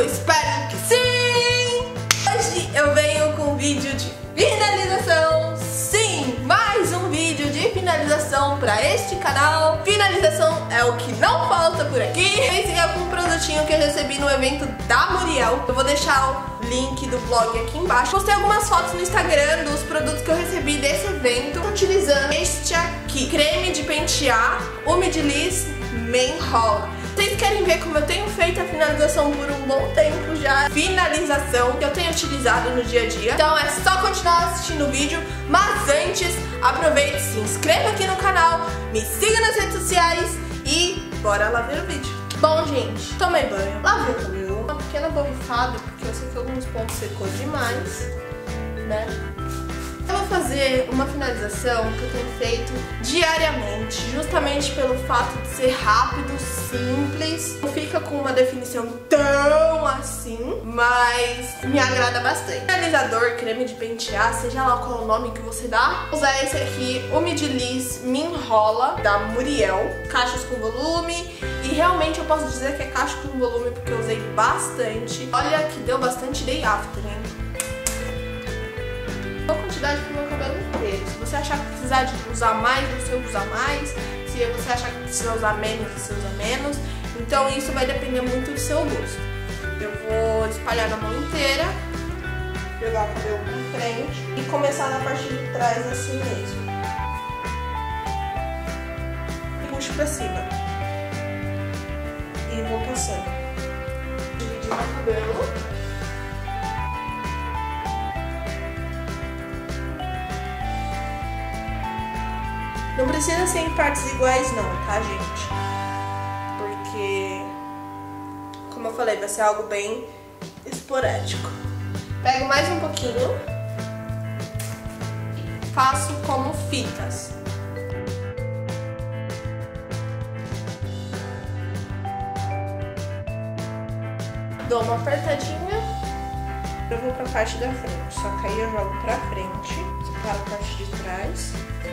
espero que sim! Hoje eu venho com um vídeo de finalização. Sim, mais um vídeo de finalização pra este canal. Finalização é o que não falta por aqui. Esse é um produtinho que eu recebi no evento da Muriel. Eu vou deixar o link do blog aqui embaixo. Postei algumas fotos no Instagram dos produtos que eu recebi desse evento. Tô utilizando este aqui, creme de pentear Umidiliss Me Enrola. Vocês querem ver como eu tenho feito a finalização por um bom tempo já? Finalização que eu tenho utilizado no dia a dia. Então é só continuar assistindo o vídeo. Mas antes, aproveite, se inscreva aqui no canal, me siga nas redes sociais e bora lá ver o vídeo. Bom, gente, tomei banho, lavei o cabelo, uma pequena borrifada, porque eu sei que alguns pontos secou demais, né? Eu vou fazer uma finalização que eu tenho feito diariamente, justamente pelo fato de ser rápido, simples, não fica com uma definição tão assim, mas me agrada bastante. Finalizador, creme de pentear, seja lá qual o nome que você dá, vou usar esse aqui, Umidiliss Me Enrola, da Muriel, caixas com volume, e realmente eu posso dizer que é caixa com volume porque eu usei bastante. Olha que deu bastante day after, hein? Uma quantidade pro meu cabelo inteiro. Se você achar que precisar de usar mais, você usa mais. Se você achar que precisa usar menos, você usa menos. Então isso vai depender muito do seu gosto. Eu vou espalhar na mão inteira, jogar o cabelo pra frente e começar na parte de trás assim mesmo. Puxo pra cima. E vou passando. Dividir meu cabelo. Não precisa ser em partes iguais não, tá, gente? Porque, como eu falei, vai ser algo bem esporádico. Pego mais um pouquinho. Faço como fitas. Dou uma apertadinha. Eu vou pra parte da frente. Só que aí eu jogo pra frente. Separo a parte de trás.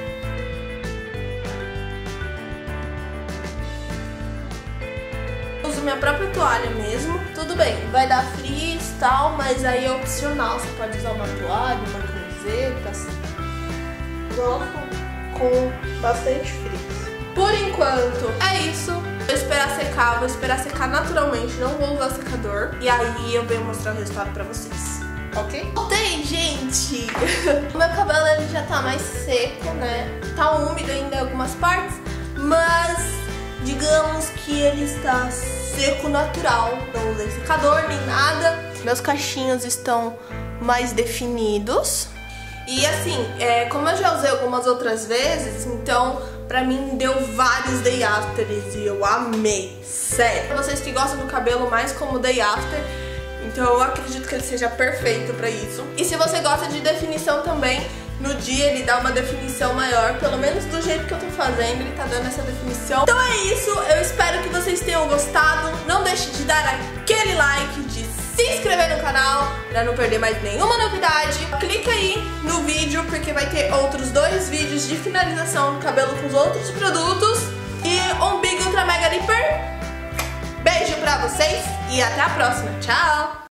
Uso minha própria toalha mesmo. Tudo bem, vai dar frizz e tal, mas aí é opcional. Você pode usar uma toalha, uma camiseta, assim. Gosto com bastante frizz. Por enquanto é isso. Vou esperar secar naturalmente. Não vou usar secador. E aí eu venho mostrar o resultado pra vocês. Ok? Voltei, gente! O meu cabelo ele já tá mais seco, né? Tá úmido ainda em algumas partes, mas digamos que ele está seco natural. Não usei secador nem nada. Meus cachinhos estão mais definidos. E assim, como eu já usei algumas outras vezes, então pra mim deu vários day afters e eu amei, sério. Pra vocês que gostam do cabelo mais como day after, então eu acredito que ele seja perfeito pra isso. E se você gosta de definição também, no dia ele dá uma definição maior, pelo menos do jeito que eu tô fazendo, ele tá dando essa definição. Então é isso, eu espero que vocês tenham gostado. Não deixe de dar aquele like, de se inscrever no canal pra não perder mais nenhuma novidade. Clica aí no vídeo porque vai ter outros 2 vídeos de finalização do cabelo com os outros produtos. E um Big Ultra Mega Lipper. Beijo pra vocês e até a próxima. Tchau!